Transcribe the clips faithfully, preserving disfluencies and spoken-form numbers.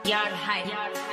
Yard hype.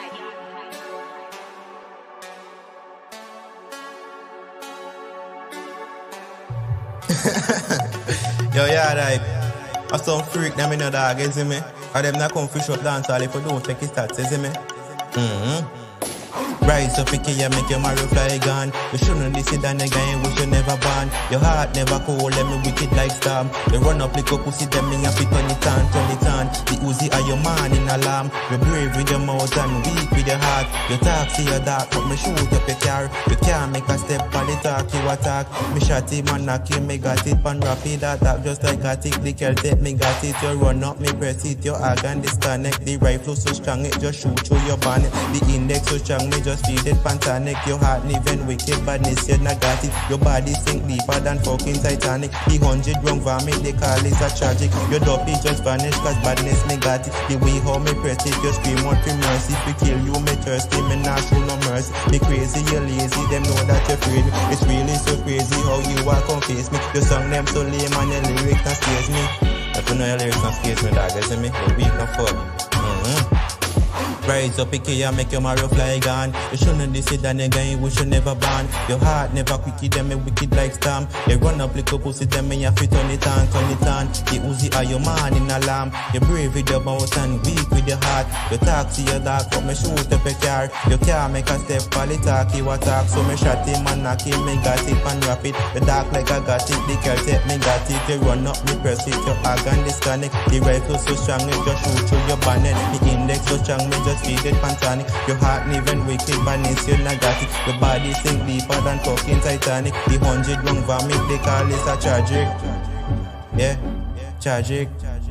Yo, yard hype. I some freak them in the dog, you see me? Or them not come fish up dance all if you don't take it stats, you see me? Mm-hmm. Rise up, picky, you make your marrow fly gone. You shouldn't listen to the guy, we should never ban. Your heart never cold, let me wicked like storm. You run up like a pussy, them in your feet, turn it on, turn it on. The Uzi are your man in alarm. You're brave with your mouth and weak with your heart. You talk to your dark, but me shoot up your car. You can't make a step on the talk, you attack. Me shot him and knock you, me got it, pan rapid attack. Just like a tick, the girl take me got it. You run up, me press it, your organ disconnect. The rifle so strong, it just shoot through your bonnet. The index so strong, me just feel it pantanic. Your heart even wicked badness, you not got it. Your body sink deeper than fucking Titanic. The hundred wrong vomit, they call it a tragic. Your dopey just vanish, cause badness me got it. The way how me press it, you scream out for mercy. If we kill you, me thirsty, me not show no mercy. Me crazy, you lazy, them know that you're afraid. It's really so crazy how you walk on face me. Your song them so lame and your lyrics not scares me. If you know your lyrics not scares me, dog, you see me? You're weak and fuck. Mm-hmm. Rise up, picky, and make your marrow fly gone. You shouldn't decide on a guy, we should never ban. Your heart never quickie, them a wicked like storm. You run up like a pussy, them in your feet, turn it on, turn it on. The Uzi are your man in alarm. You're brave with your mouth and weak with your heart. You talk to your dog, but me shoot up a car. You can't make a step, call it talk, you attack. So me shot him and knock him, me got it and wrap it. The dark like I got it, the girl take me got it. You run up, me press it, your organ disconnect. The rifle so strong, it just shoot through your bonnet. The index so strong, me just feed it pantanic. Your heart even wicked badness, you not got it. Your body sink deeper than fucking Titanic. The hundred wrong vomit, they call this a tragic. Yeah, tragic.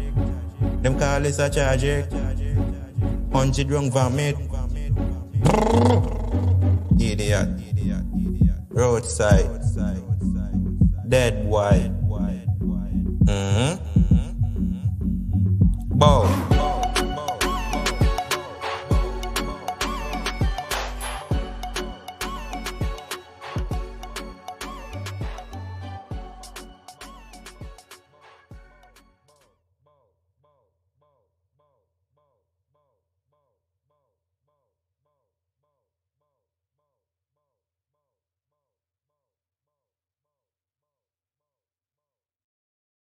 Them call this a tragic. Hundred wrong vomit. Idiot. Roadside. Dead white. Mm-hmm. Bow.